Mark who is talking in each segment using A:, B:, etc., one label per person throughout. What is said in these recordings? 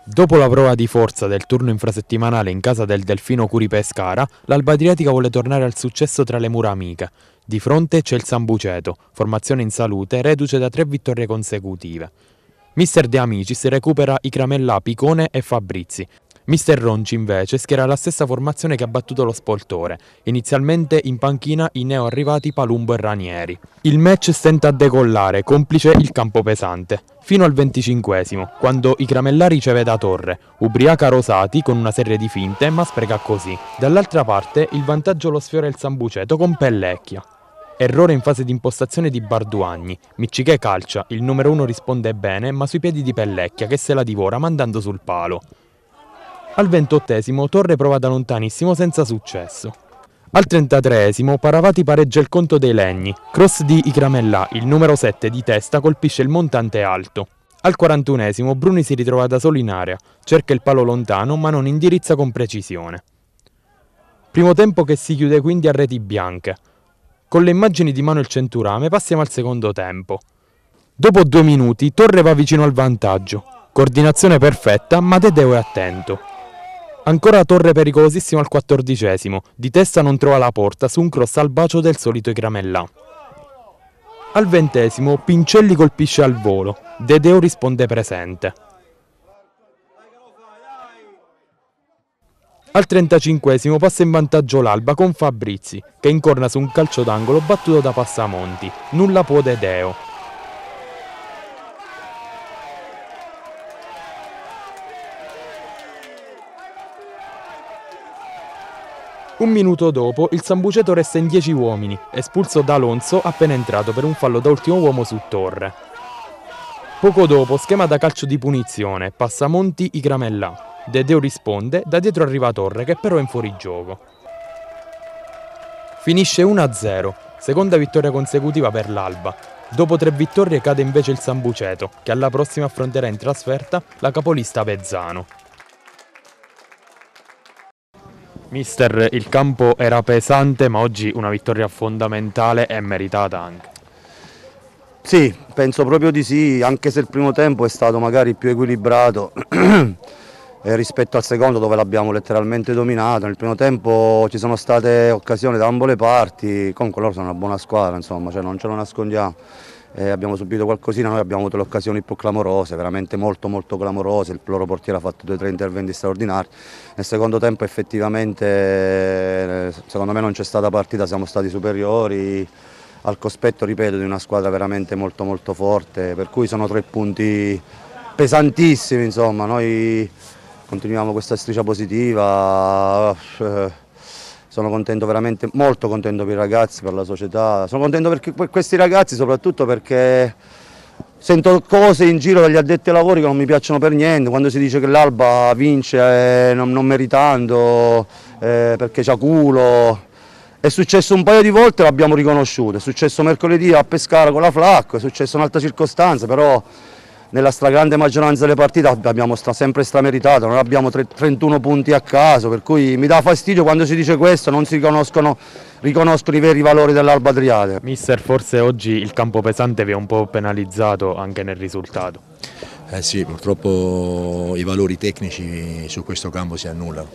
A: Dopo la prova di forza del turno infrasettimanale in casa del Delfino Curi Pescara, l'Alba Adriatica vuole tornare al successo tra le mura amiche. Di fronte c'è il Sambuceto, formazione in salute, reduce da 3 vittorie consecutive. Mister De Amicis recupera Icramellà, Picone e Fabrizi. Mister Ronci invece schiera la stessa formazione che ha battuto lo Spoltore, inizialmente in panchina i neoarrivati Palumbo e Ranieri. Il match stenta a decollare, complice il campo pesante, fino al 25esimo, quando Icramellà riceve da Torre, ubriaca Rosati con una serie di finte ma spreca così. Dall'altra parte il vantaggio lo sfiora il Sambuceto con Pellecchia. Errore in fase di impostazione di Barduagni, Miccichè calcia, il numero 1 risponde bene ma sui piedi di Pellecchia che se la divora mandando sul palo. Al 28esimo Torre prova da lontanissimo senza successo. Al 33esimo Paravati pareggia il conto dei legni, cross di Icramellà, il numero 7 di testa colpisce il montante alto. Al 41esimo Bruni si ritrova da solo in area, cerca il palo lontano ma non indirizza con precisione. Primo tempo che si chiude quindi a reti bianche. Con le immagini di Manuel Centurame passiamo al secondo tempo. Dopo 2 minuti Torre va vicino al vantaggio, coordinazione perfetta ma Dedeo è attento. Ancora Torre pericolosissimo al 14esimo, di testa non trova la porta su un cross al bacio del solito Icramellà. Al 20esimo Pincelli colpisce al volo, Dedeo risponde presente. Al 35esimo passa in vantaggio l'Alba con Fabrizi, che incorna su un calcio d'angolo battuto da Passamonti, nulla può Dedeo. Un minuto dopo il Sambuceto resta in 10 uomini, espulso da Alonso appena entrato per un fallo da ultimo uomo su Torre. Poco dopo schema da calcio di punizione, Passamonti Icramellà. Dedeo risponde, da dietro arriva Torre che però è in fuorigioco. Finisce 1-0, seconda vittoria consecutiva per l'Alba. Dopo 3 vittorie cade invece il Sambuceto, che alla prossima affronterà in trasferta la capolista Avezzano. Mister, il campo era pesante ma oggi una vittoria fondamentale e meritata anche.
B: Sì, penso proprio di sì, anche se il primo tempo è stato magari più equilibrato rispetto al secondo dove l'abbiamo letteralmente dominato. Nel primo tempo ci sono state occasioni da ambo le parti, comunque loro sono una buona squadra, insomma, cioè non ce lo nascondiamo. Abbiamo subito qualcosina, noi abbiamo avuto le occasioni più clamorose, veramente molto clamorose, il loro portiere ha fatto 2 o 3 interventi straordinari. Nel secondo tempo effettivamente secondo me non c'è stata partita, siamo stati superiori al cospetto, ripeto, di una squadra veramente molto forte, per cui sono 3 punti pesantissimi, insomma, noi continuiamo questa striscia positiva. Sono contento, veramente molto contento per i ragazzi, per la società, sono contento per questi ragazzi soprattutto perché sento cose in giro dagli addetti ai lavori che non mi piacciono per niente, quando si dice che l'Alba vince non meritando, perché c'ha culo. È successo un paio di volte, l'abbiamo riconosciuto, è successo mercoledì a Pescara con la Flacco, è successo un'altra circostanza, però nella stragrande maggioranza delle partite abbiamo sempre strameritato, non abbiamo 31 punti a caso, per cui mi dà fastidio quando si dice questo, non si riconoscono i veri valori dell'Alba Adriatica.
A: Mister, forse oggi il campo pesante vi ha un po' penalizzato anche nel risultato.
C: Sì, purtroppo i valori tecnici su questo campo si annullano.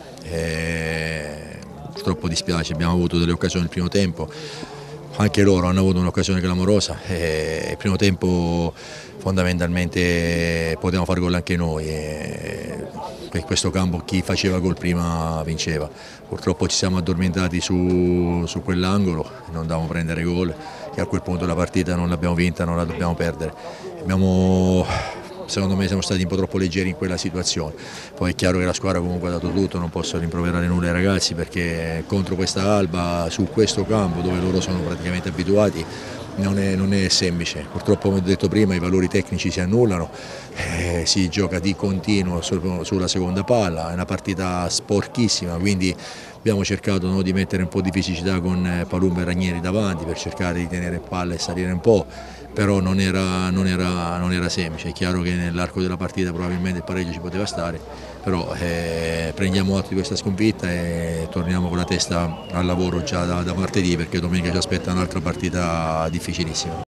C: Purtroppo dispiace, abbiamo avuto delle occasioni nel primo tempo, anche loro hanno avuto un'occasione clamorosa e il primo tempo fondamentalmente potevamo fare gol anche noi in questo campo chi faceva gol prima vinceva. Purtroppo ci siamo addormentati su quell'angolo, non dovevamo prendere gol e a quel punto la partita non l'abbiamo vinta, non la dobbiamo perdere. Secondo me siamo stati un po' troppo leggeri in quella situazione, poi è chiaro che la squadra comunque ha dato tutto, non posso rimproverare nulla ai ragazzi perché contro questa Alba, su questo campo dove loro sono praticamente abituati, non è semplice. Purtroppo, come ho detto prima, i valori tecnici si annullano, si gioca di continuo sulla seconda palla, è una partita sporchissima, quindi abbiamo cercato di mettere un po' di fisicità con Palumbo e Ranieri davanti per cercare di tenere palla e salire un po', però non era semplice. È chiaro che nell'arco della partita probabilmente il pareggio ci poteva stare, però prendiamo atto di questa sconfitta e torniamo con la testa al lavoro già da martedì, perché domenica ci aspetta un'altra partita difficilissima.